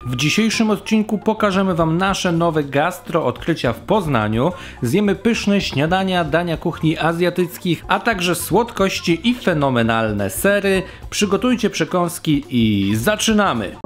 W dzisiejszym odcinku pokażemy Wam nasze nowe gastro odkrycia w Poznaniu. Zjemy pyszne śniadania, dania kuchni azjatyckich, a także słodkości i fenomenalne sery. Przygotujcie przekąski i zaczynamy!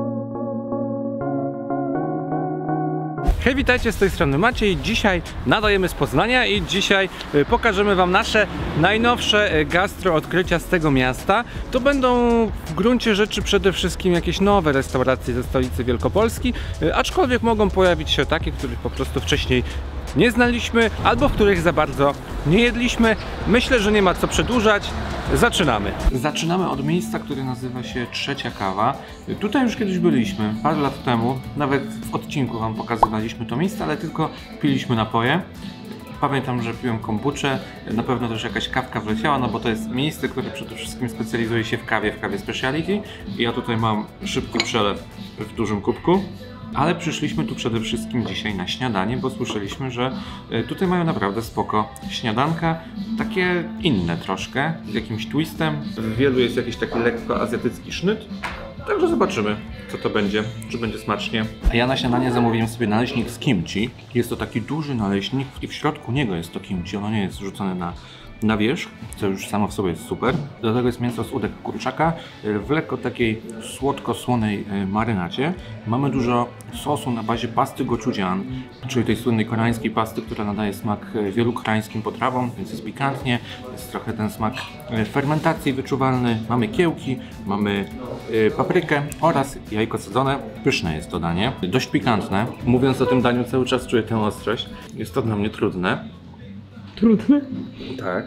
Hej, witajcie, z tej strony Maciej. Dzisiaj nadajemy z Poznania i dzisiaj pokażemy Wam nasze najnowsze gastro odkrycia z tego miasta. To będą w gruncie rzeczy przede wszystkim jakieś nowe restauracje ze stolicy Wielkopolski, aczkolwiek mogą pojawić się takie, których po prostu wcześniej nie znaliśmy albo w których za bardzo nie jedliśmy. Myślę, że nie ma co przedłużać. Zaczynamy. Zaczynamy od miejsca, które nazywa się Trzecia Kawa. Tutaj już kiedyś byliśmy, parę lat temu. Nawet w odcinku Wam pokazywaliśmy to miejsce, ale tylko piliśmy napoje. Pamiętam, że piłem kombuczę, na pewno też jakaś kawka wleciała, no bo to jest miejsce, które przede wszystkim specjalizuje się w kawie speciality. I ja tutaj mam szybki przelew w dużym kubku. Ale przyszliśmy tu przede wszystkim dzisiaj na śniadanie, bo słyszeliśmy, że tutaj mają naprawdę spoko śniadanka, takie inne troszkę, z jakimś twistem. W wielu jest jakiś taki lekko azjatycki sznyt, także zobaczymy, co to będzie, czy będzie smacznie. A ja na śniadanie zamówiłem sobie naleśnik z kimchi. Jest to taki duży naleśnik i w środku niego jest to kimchi, ono nie jest rzucone na wierzch, co już samo w sobie jest super. Do tego jest mięso z udek kurczaka w lekko takiej słodko-słonej marynacie. Mamy dużo sosu na bazie pasty gochujang, czyli tej słynnej koreańskiej pasty, która nadaje smak wielu koreańskim potrawom, więc jest pikantnie, jest trochę ten smak fermentacji wyczuwalny. Mamy kiełki, mamy paprykę oraz jajko sadzone. Pyszne jest to danie, dość pikantne. Mówiąc o tym daniu cały czas czuję tę ostrość. Jest to dla mnie trudne. Trudne? Tak.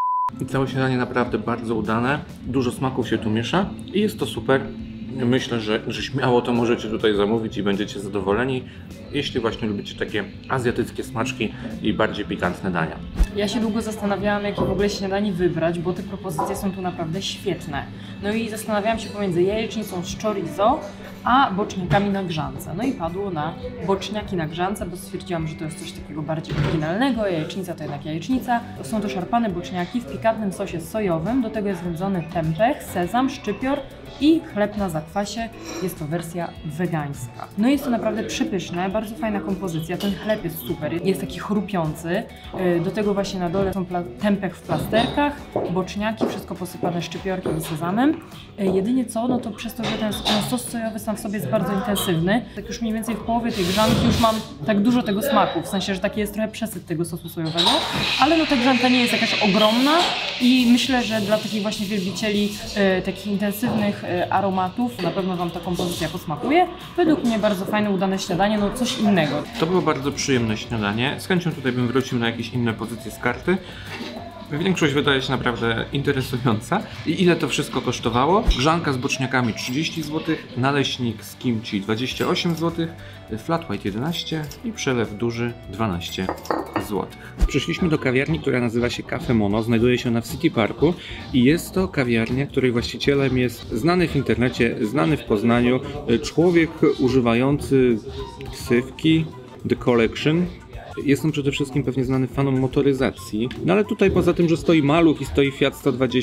I całe śniadanie naprawdę bardzo udane. Dużo smaków się tu miesza i jest to super. Myślę, że śmiało to możecie tutaj zamówić i będziecie zadowoleni, jeśli właśnie lubicie takie azjatyckie smaczki i bardziej pikantne dania. Ja się długo zastanawiałam, jakie w ogóle śniadanie wybrać, bo te propozycje są tu naprawdę świetne. No i zastanawiałam się pomiędzy jajecznicą z chorizo a boczniakami na grzance. No i padło na boczniaki na grzance, bo stwierdziłam, że to jest coś takiego bardziej oryginalnego. Jajecznica to jednak jajecznica. Są to szarpane boczniaki w pikantnym sosie sojowym. Do tego jest wędzony tempeh, sezam, szczypior i chleb na zakwasie. Jest to wersja wegańska. No jest to naprawdę przepyszne, bardzo fajna kompozycja. Ten chleb jest super, jest taki chrupiący. Do tego właśnie na dole są tempeh w plasterkach, boczniaki, wszystko posypane szczypiorkiem i sezamem. Jedynie co, no to przez to, że ten sos sojowy sam w sobie jest bardzo intensywny, tak już mniej więcej w połowie tej grzanki już mam tak dużo tego smaku, w sensie, że taki jest trochę przesyt tego sosu sojowego, ale no ta grzanka nie jest jakaś ogromna i myślę, że dla takich właśnie wielbicieli takich intensywnych aromatów na pewno Wam ta kompozycja posmakuje. Według mnie bardzo fajne, udane śniadanie, no coś innego. To było bardzo przyjemne śniadanie. Z chęcią tutaj bym wrócił na jakieś inne pozycje z karty. Większość wydaje się naprawdę interesująca. I ile to wszystko kosztowało? Grzanka z boczniakami 30 zł, naleśnik z kimchi 28 zł, flat white 11 i przelew duży 12 zł. Przyszliśmy do kawiarni, która nazywa się Cafe Mono. Znajduje się ona w City Parku i jest to kawiarnia, której właścicielem jest znany w internecie, znany w Poznaniu człowiek używający ksywki The Collection. Jest on przede wszystkim pewnie znany fanom motoryzacji, no ale tutaj poza tym, że stoi maluch i stoi Fiat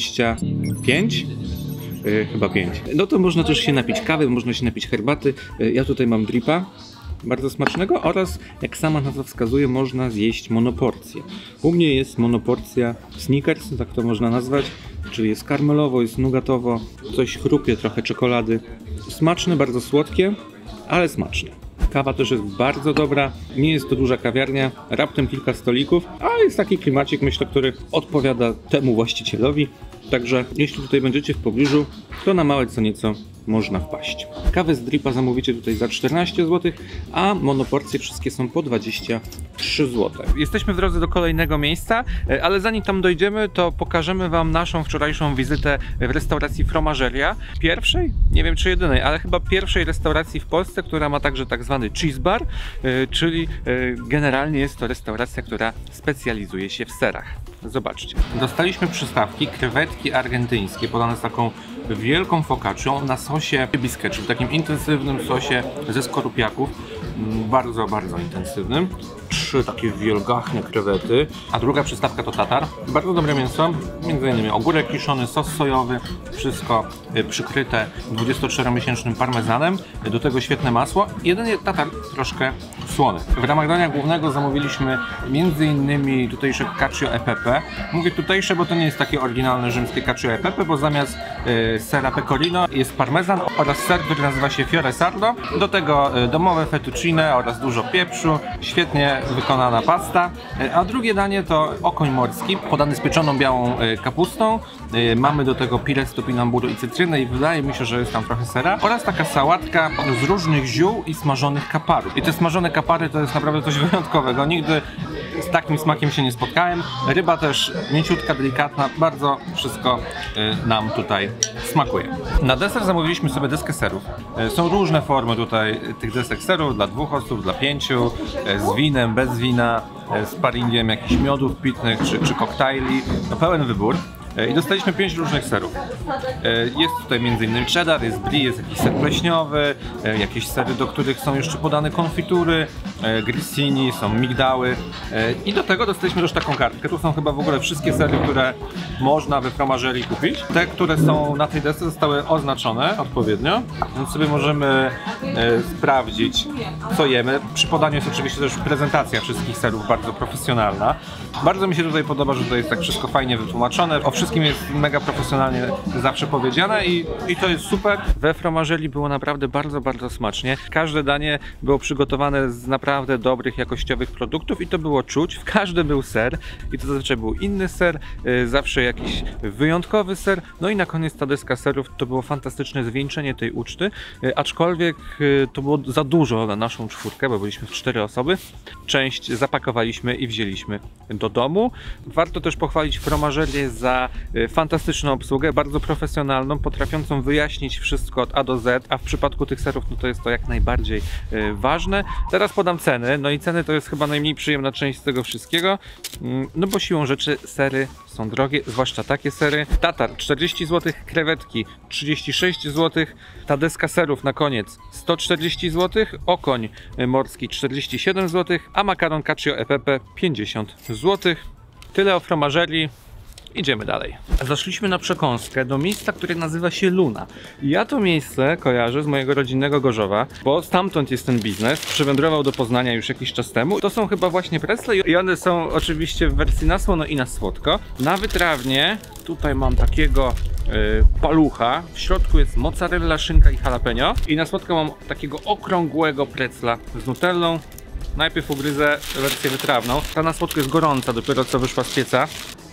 125, chyba 5, no to można też się napić kawy, można się napić herbaty. Ja tutaj mam dripa, bardzo smacznego, oraz jak sama nazwa wskazuje, można zjeść monoporcję. U mnie jest monoporcja Snickers, tak to można nazwać, czyli jest karmelowo, jest nugatowo, coś chrupie, trochę czekolady. Smaczne, bardzo słodkie, ale smaczne. Kawa też jest bardzo dobra, nie jest to duża kawiarnia, raptem kilka stolików, ale jest taki klimacik, myślę, który odpowiada temu właścicielowi. Także jeśli tutaj będziecie w pobliżu, to na małe co nieco można wpaść. Kawę z dripa zamówicie tutaj za 14 zł, a monoporcje wszystkie są po 23 zł. Jesteśmy w drodze do kolejnego miejsca, ale zanim tam dojdziemy, to pokażemy Wam naszą wczorajszą wizytę w restauracji Fromageria. Pierwszej, nie wiem czy jedynej, ale chyba pierwszej restauracji w Polsce, która ma także tak zwany cheese bar, czyli generalnie jest to restauracja, która specjalizuje się w serach. Zobaczcie. Dostaliśmy przystawki, krewetki argentyńskie podane z taką wielką focaccią na sosie biscuit, w takim intensywnym sosie ze skorupiaków, bardzo, bardzo intensywnym. 3 takie wielgachne krewety, a druga przystawka to tatar. Bardzo dobre mięso, między innymi ogórek kiszony, sos sojowy, wszystko przykryte 24-miesięcznym parmezanem, do tego świetne masło. Jedynie tatar troszkę słony. W ramach dania głównego zamówiliśmy między innymi tutejsze cacio e pepe. Mówię tutejsze, bo to nie jest takie oryginalne rzymskie cacio e pepe, bo zamiast sera pecorino jest parmezan oraz ser, który nazywa się fiore sardo. Do tego domowe fettuccine oraz dużo pieprzu, świetnie wykonana pasta. A drugie danie to okoń morski, podany z pieczoną białą kapustą. Mamy do tego pire z topinamburu i cytryny i wydaje mi się, że jest tam trochę sera. Oraz taka sałatka z różnych ziół i smażonych kaparów. I te smażone kapary to jest naprawdę coś wyjątkowego. Nigdy z takim smakiem się nie spotkałem. Ryba też mięciutka, delikatna. Bardzo wszystko nam tutaj smakuje. Na deser zamówiliśmy sobie deskę serów. Są różne formy tutaj tych desek serów. Dla 2 osób, dla 5, z winem, bez wina, z paringiem jakichś miodów pitnych czy koktajli. No, pełen wybór. I dostaliśmy 5 różnych serów. Jest tutaj m.in. cheddar, jest brie, jest jakiś ser pleśniowy, jakieś sery, do których są jeszcze podane konfitury, grissini, są migdały. I do tego dostaliśmy też taką kartkę. Tu są chyba w ogóle wszystkie sery, które można we fromagerii kupić. Te, które są na tej desce, zostały oznaczone odpowiednio, więc sobie możemy sprawdzić, co jemy. Przy podaniu jest oczywiście też prezentacja wszystkich serów bardzo profesjonalna. Bardzo mi się tutaj podoba, że to jest tak wszystko fajnie wytłumaczone. O wszystkim jest mega profesjonalnie zawsze powiedziane i to jest super. We fromagerii było naprawdę bardzo smacznie. Każde danie było przygotowane z naprawdę dobrych, jakościowych produktów i to było czuć. W każdym był ser i to zazwyczaj był inny ser, zawsze jakiś wyjątkowy ser. No i na koniec ta deska serów to było fantastyczne zwieńczenie tej uczty, aczkolwiek to było za dużo na naszą czwórkę, bo byliśmy w 4 osoby. Część zapakowaliśmy i wzięliśmy do domu. Warto też pochwalić fromażerię za fantastyczną obsługę, bardzo profesjonalną, potrafiącą wyjaśnić wszystko od A do Z, a w przypadku tych serów no to jest to jak najbardziej ważne. Teraz podam ceny, no i ceny to jest chyba najmniej przyjemna część z tego wszystkiego, no bo siłą rzeczy sery są drogie, zwłaszcza takie sery. Tatar 40 zł, krewetki 36 zł, ta deska serów na koniec 140 zł, okoń morski 47 zł, a makaron cacio e pepe 50 zł. Tyle o fromagerii. Idziemy dalej. Zaszliśmy na przekąskę do miejsca, które nazywa się Luna. Ja to miejsce kojarzę z mojego rodzinnego Gorzowa, bo stamtąd jest ten biznes. Przywędrował do Poznania już jakiś czas temu. To są chyba właśnie precle i one są oczywiście w wersji na słono i na słodko. Na wytrawnie tutaj mam takiego palucha. W środku jest mozzarella, szynka i jalapeno. I na słodko mam takiego okrągłego precla z nutellą. Najpierw ugryzę wersję wytrawną. Ta na słodko jest gorąca, dopiero co wyszła z pieca.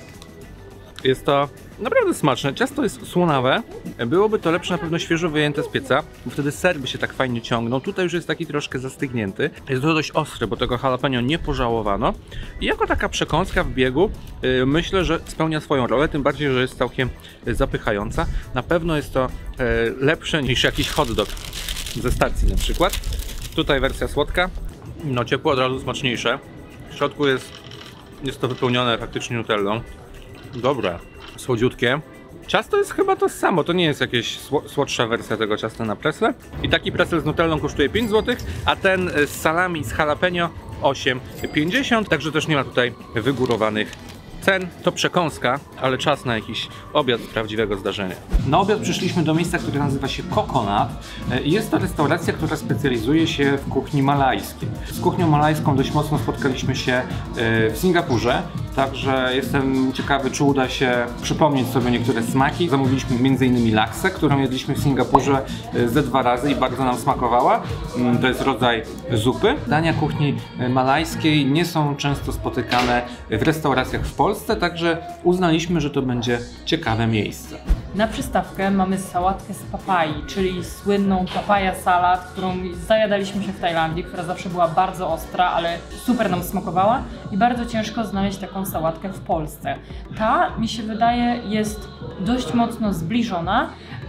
Jest to naprawdę smaczne. Ciasto jest słonawe. Byłoby to lepsze na pewno świeżo wyjęte z pieca, bo wtedy ser by się tak fajnie ciągnął. Tutaj już jest taki troszkę zastygnięty. Jest to dość ostre, bo tego jalapeno nie pożałowano. I jako taka przekąska w biegu myślę, że spełnia swoją rolę, tym bardziej, że jest całkiem zapychająca. Na pewno jest to lepsze niż jakiś hot dog ze stacji na przykład. Tutaj wersja słodka. No ciepło od razu smaczniejsze. W środku jest to wypełnione faktycznie nutellą. Dobre, słodziutkie. Ciasto jest chyba to samo, to nie jest jakaś słodsza wersja tego ciasta na precle. I taki precel z nutellą kosztuje 5 zł, a ten z salami z jalapeno 8,50, także też nie ma tutaj wygórowanych cen. To przekąska, ale czas na jakiś obiad prawdziwego zdarzenia. Na obiad przyszliśmy do miejsca, które nazywa się Coconut. Jest to restauracja, która specjalizuje się w kuchni malajskiej. Z kuchnią malajską dość mocno spotkaliśmy się w Singapurze, także jestem ciekawy, czy uda się przypomnieć sobie niektóre smaki. Zamówiliśmy m.in. laksę, którą jedliśmy w Singapurze ze 2 razy i bardzo nam smakowała. To jest rodzaj zupy. Dania kuchni malajskiej nie są często spotykane w restauracjach w Polsce, także uznaliśmy, że to będzie ciekawe miejsce. Na przystawkę mamy sałatkę z papai, czyli słynną papaya salad, którą zajadaliśmy się w Tajlandii, która zawsze była bardzo ostra, ale super nam smakowała i bardzo ciężko znaleźć taką sałatkę w Polsce. Ta, mi się wydaje, jest dość mocno zbliżona,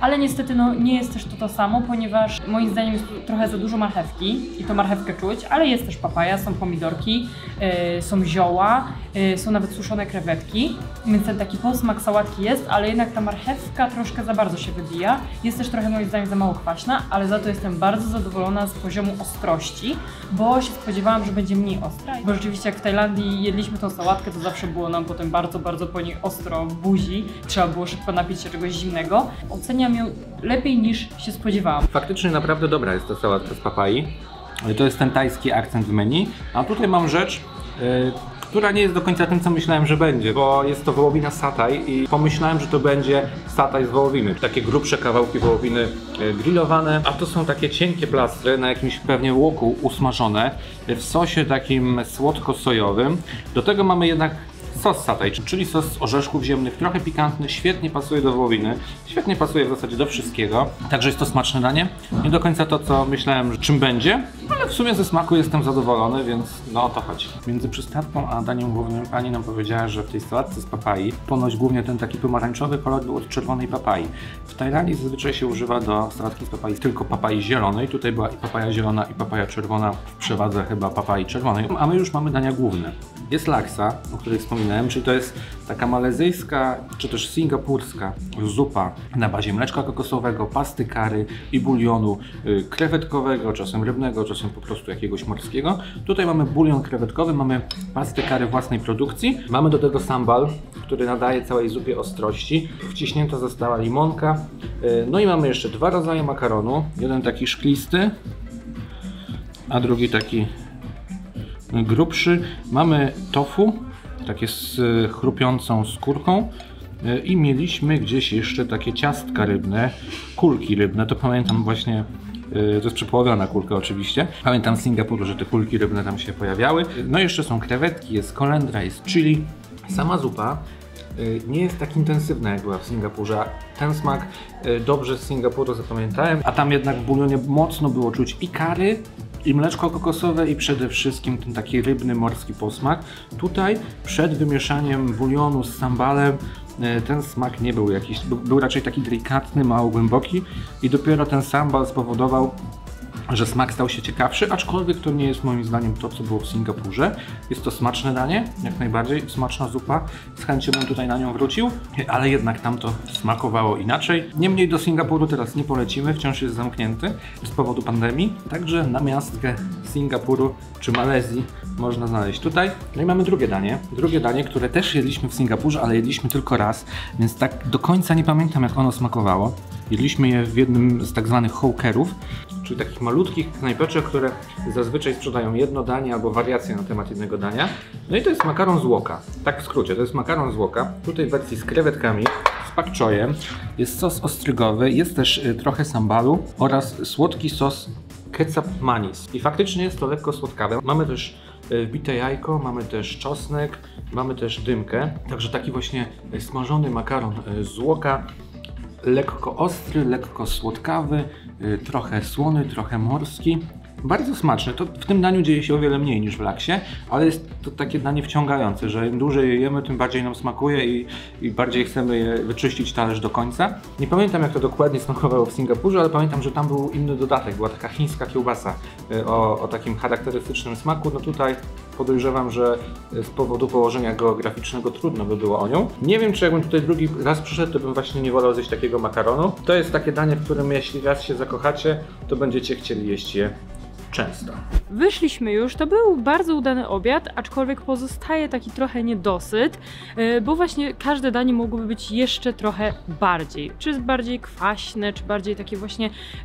ale niestety no, nie jest też to samo, ponieważ moim zdaniem jest tu trochę za dużo marchewki i to marchewkę czuć, ale jest też papaja, są pomidorki, są zioła, są nawet suszone krewetki, więc ten taki posmak sałatki jest, ale jednak ta marchewka troszkę za bardzo się wybija. Jest też trochę moim zdaniem za mało kwaśna, ale za to jestem bardzo zadowolona z poziomu ostrości, bo się spodziewałam, że będzie mniej ostra, bo rzeczywiście jak w Tajlandii jedliśmy tą sałatkę, to zawsze było nam potem bardzo, bardzo po niej ostro w buzi, trzeba było szybko napić się czegoś zimnego. Oceniam ją lepiej niż się spodziewałam. Faktycznie naprawdę dobra jest ta sałatka z papai. To jest ten tajski akcent w menu, a tutaj mam rzecz, która nie jest do końca tym, co myślałem, że będzie, bo jest to wołowina satay i pomyślałem, że to będzie satay z wołowiny. Takie grubsze kawałki wołowiny grillowane, a to są takie cienkie plastry na jakimś pewnie łoku usmażone w sosie takim słodko-sojowym. Do tego mamy jednak sos satay, czyli sos z orzeszków ziemnych, trochę pikantny, świetnie pasuje do wołowiny, świetnie pasuje w zasadzie do wszystkiego. Także jest to smaczne danie. Nie do końca to, co myślałem, czym będzie, ale w sumie ze smaku jestem zadowolony, więc no o to chodzi. Między przystawką a daniem głównym pani nam powiedziała, że w tej sałatce z papai ponoć głównie ten taki pomarańczowy kolor był od czerwonej papai. W Tajlandii zazwyczaj się używa do sałatki z papai tylko papai zielonej. Tutaj była i papaja zielona, i papaja czerwona, w przewadze chyba papai czerwonej. A my już mamy dania główne. Jest laksa, o której wspominałem, czyli to jest taka malezyjska, czy też singapurska zupa na bazie mleczka kokosowego, pasty curry i bulionu krewetkowego, czasem rybnego, czasem po prostu jakiegoś morskiego. Tutaj mamy bulion krewetkowy, mamy pasty curry własnej produkcji, mamy do tego sambal, który nadaje całej zupie ostrości, wciśnięta została limonka, no i mamy jeszcze dwa rodzaje makaronu, jeden taki szklisty, a drugi taki grubszy. Mamy tofu, takie z chrupiącą skórką i mieliśmy gdzieś jeszcze takie ciastka rybne, kulki rybne, to pamiętam właśnie, to jest przepołowiona kulka oczywiście. Pamiętam z Singapuru, że te kulki rybne tam się pojawiały. No i jeszcze są krewetki, jest kolendra, jest chili. Sama zupa nie jest tak intensywna jak była w Singapurze. Ten smak dobrze z Singapuru zapamiętałem, a tam jednak w bulionie mocno było czuć i curry, i mleczko kokosowe i przede wszystkim ten taki rybny, morski posmak. Tutaj przed wymieszaniem bulionu z sambalem ten smak nie był jakiś, był raczej taki delikatny, mało głęboki i dopiero ten sambal spowodował, że smak stał się ciekawszy, aczkolwiek to nie jest moim zdaniem to, co było w Singapurze. Jest to smaczne danie, jak najbardziej, smaczna zupa. Z chęcią bym tutaj na nią wrócił, ale jednak tam to smakowało inaczej. Niemniej do Singapuru teraz nie polecimy, wciąż jest zamknięty z powodu pandemii. Także namiastkę Singapuru czy Malezji można znaleźć tutaj. No i mamy drugie danie, które też jedliśmy w Singapurze, ale jedliśmy tylko raz, więc tak do końca nie pamiętam, jak ono smakowało. Jedliśmy je w jednym z tak zwanych hawkerów, czyli takich malutkich knajpeczek, które zazwyczaj sprzedają jedno danie albo wariacje na temat jednego dania. No i to jest makaron z łoka. Tak w skrócie, to jest makaron z łoka. Tutaj w wersji z krewetkami, z pak choyem. Jest sos ostrygowy, jest też trochę sambalu oraz słodki sos ketchup manis. I faktycznie jest to lekko słodkawe. Mamy też wbite jajko, mamy też czosnek, mamy też dymkę. Także taki właśnie smażony makaron z łoka. Lekko ostry, lekko słodkawy, trochę słony, trochę morski. Bardzo smaczny. To w tym daniu dzieje się o wiele mniej niż w laksie, ale jest to takie danie wciągające, że im dłużej je jemy, tym bardziej nam smakuje i bardziej chcemy je wyczyścić talerz do końca. Nie pamiętam, jak to dokładnie smakowało w Singapurze, ale pamiętam, że tam był inny dodatek. Była taka chińska kiełbasa o takim charakterystycznym smaku. No tutaj podejrzewam, że z powodu położenia geograficznego trudno by było o nią. Nie wiem, czy jakbym tutaj drugi raz przyszedł, to bym właśnie nie wolał zjeść takiego makaronu. To jest takie danie, w którym jeśli raz się zakochacie, to będziecie chcieli jeść je często. Wyszliśmy już, to był bardzo udany obiad, aczkolwiek pozostaje taki trochę niedosyt, bo właśnie każde danie mogłoby być jeszcze trochę bardziej. Czy bardziej kwaśne, czy bardziej takie właśnie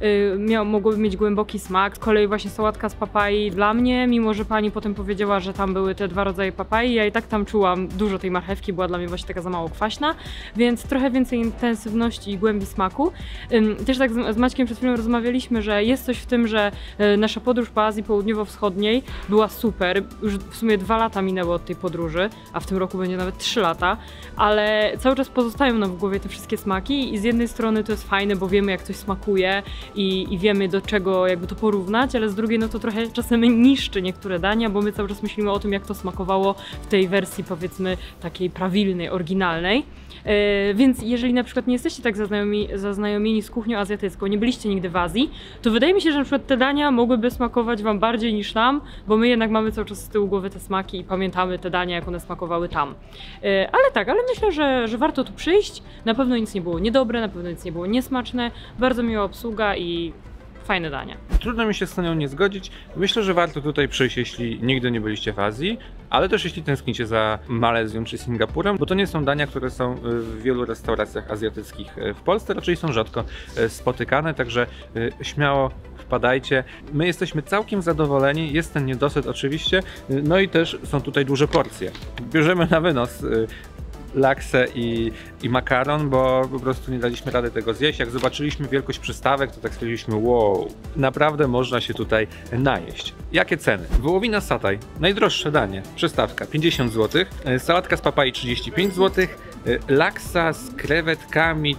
mogłoby mieć głęboki smak. Z kolei właśnie sałatka z papai dla mnie, mimo że pani potem powiedziała, że tam były te dwa rodzaje papai, ja i tak tam czułam dużo tej marchewki, była dla mnie właśnie taka za mało kwaśna, więc trochę więcej intensywności i głębi smaku. Też tak z Maćkiem przed chwilą rozmawialiśmy, że jest coś w tym, że nasza podróż po Azji Południowej południowo-wschodniej była super. Już w sumie 2 lata minęły od tej podróży, a w tym roku będzie nawet 3 lata, ale cały czas pozostają nam w głowie te wszystkie smaki i z jednej strony to jest fajne, bo wiemy jak coś smakuje i wiemy do czego jakby to porównać, ale z drugiej no to trochę czasem niszczy niektóre dania, bo my cały czas myślimy o tym, jak to smakowało w tej wersji powiedzmy takiej prawilnej, oryginalnej. Więc jeżeli na przykład nie jesteście tak zaznajomieni z kuchnią azjatycką, nie byliście nigdy w Azji, to wydaje mi się, że na przykład te dania mogłyby smakować wam bardziej niż nam, bo my jednak mamy cały czas z tyłu głowy te smaki i pamiętamy te dania, jak one smakowały tam. Ale myślę, że warto tu przyjść. Na pewno nic nie było niedobre, na pewno nic nie było niesmaczne, bardzo miła obsługa i fajne dania. Trudno mi się z Sonią nie zgodzić. Myślę, że warto tutaj przyjść, jeśli nigdy nie byliście w Azji, ale też jeśli tęsknicie za Malezją czy Singapurem, bo to nie są dania, które są w wielu restauracjach azjatyckich w Polsce, raczej są rzadko spotykane, także śmiało wpadajcie. My jesteśmy całkiem zadowoleni, jest ten niedosyt oczywiście, no i też są tutaj duże porcje. Bierzemy na wynos laksę i makaron, bo po prostu nie daliśmy rady tego zjeść. Jak zobaczyliśmy wielkość przystawek, to tak stwierdziliśmy, wow, naprawdę można się tutaj najeść. Jakie ceny? Wołowina satay, najdroższe danie, przystawka 50 zł, sałatka z papai 35 zł, laksa z krewetkami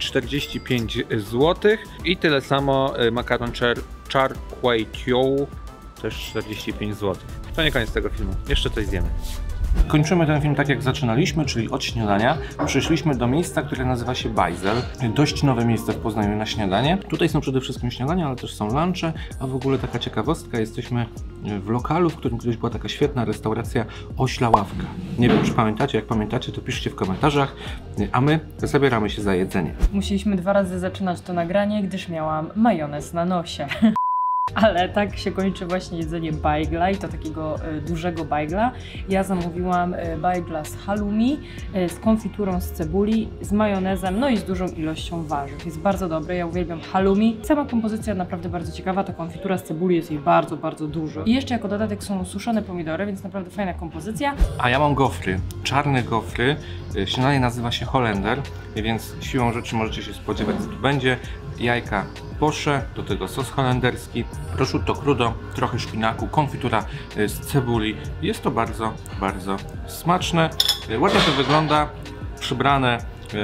45 zł i tyle samo makaron char kway teow, też 45 zł. To nie koniec tego filmu, jeszcze coś zjemy. Kończymy ten film tak jak zaczynaliśmy, czyli od śniadania. Przyszliśmy do miejsca, które nazywa się Bajzel. Dość nowe miejsce w Poznaniu na śniadanie. Tutaj są przede wszystkim śniadania, ale też są lunche, a w ogóle taka ciekawostka, jesteśmy w lokalu, w którym kiedyś była taka świetna restauracja Ośla Ławka. Nie wiem, czy pamiętacie, jak pamiętacie, to piszcie w komentarzach, a my zabieramy się za jedzenie. Musieliśmy 2 razy zaczynać to nagranie, gdyż miałam majonez na nosie. Ale tak się kończy właśnie jedzenie bajgla i to takiego dużego bajgla. Ja zamówiłam bajgla z halloumi, z konfiturą z cebuli, z majonezem, no i z dużą ilością warzyw. Jest bardzo dobre, ja uwielbiam halloumi. Sama kompozycja naprawdę bardzo ciekawa, ta konfitura z cebuli jest jej bardzo, bardzo dużo. I jeszcze jako dodatek są suszone pomidory, więc naprawdę fajna kompozycja. A ja mam gofry, czarne gofry. Śniadanie nazywa się Holender, więc siłą rzeczy możecie się spodziewać, co tu będzie. Jajka posze, do tego sos holenderski, prosciutto crudo, trochę szpinaku, konfitura z cebuli. Jest to bardzo, bardzo smaczne. Ładnie to wygląda, przybrane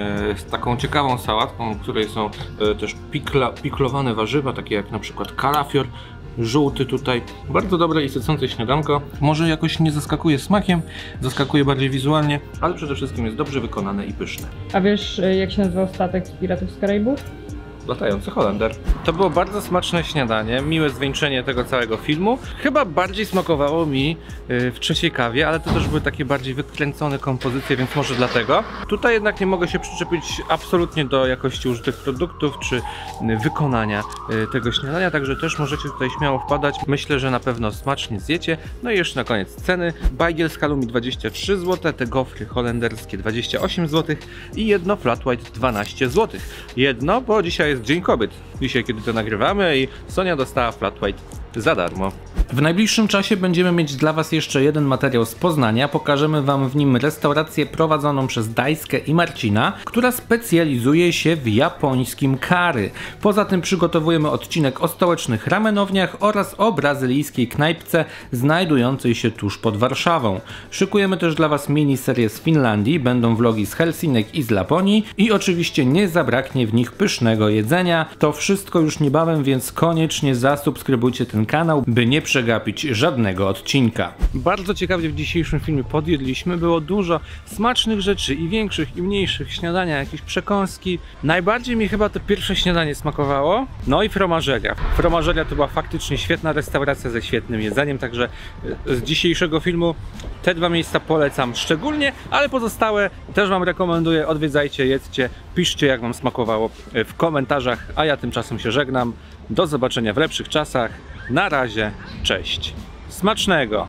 z taką ciekawą sałatką, w której są też piklowane warzywa, takie jak na przykład kalafior, żółty tutaj. Bardzo dobre i sycące śniadanko. Może jakoś nie zaskakuje smakiem, zaskakuje bardziej wizualnie, ale przede wszystkim jest dobrze wykonane i pyszne. A wiesz, jak się nazywał statek z Piratów z Karaibów? Latający Holender. To było bardzo smaczne śniadanie, miłe zwieńczenie tego całego filmu. Chyba bardziej smakowało mi w trzeciej kawie, ale to też były takie bardziej wykręcone kompozycje, więc może dlatego. Tutaj jednak nie mogę się przyczepić absolutnie do jakości użytych produktów czy wykonania tego śniadania, także też możecie tutaj śmiało wpadać. Myślę, że na pewno smacznie zjecie. No i jeszcze na koniec ceny. Bajgiel z halloumi 23 zł, te gofry holenderskie 28 zł i jedno flat white 12 zł. Jedno, bo dzisiaj jest Dzień Kobiet. Dzisiaj, kiedy to nagrywamy, i Sonia dostała flat white za darmo. W najbliższym czasie będziemy mieć dla Was jeszcze jeden materiał z Poznania. Pokażemy Wam w nim restaurację prowadzoną przez Dajskę i Marcina, która specjalizuje się w japońskim curry. Poza tym przygotowujemy odcinek o stołecznych ramenowniach oraz o brazylijskiej knajpce znajdującej się tuż pod Warszawą. Szykujemy też dla Was miniserię z Finlandii, będą vlogi z Helsinek i z Laponii i oczywiście nie zabraknie w nich pysznego jedzenia. To wszystko już niebawem, więc koniecznie zasubskrybujcie ten kanał, by nie przegapić żadnego odcinka. Bardzo ciekawie w dzisiejszym filmie podjedliśmy, było dużo smacznych rzeczy i większych i mniejszych, śniadania, jakieś przekąski. Najbardziej mi chyba to pierwsze śniadanie smakowało, no i fromażeria. Fromażeria to była faktycznie świetna restauracja ze świetnym jedzeniem, także z dzisiejszego filmu te 2 miejsca polecam szczególnie, ale pozostałe też Wam rekomenduję, odwiedzajcie, jedzcie, piszcie jak Wam smakowało w komentarzach, a ja tymczasem się żegnam. Do zobaczenia w lepszych czasach. Na razie, cześć. Smacznego!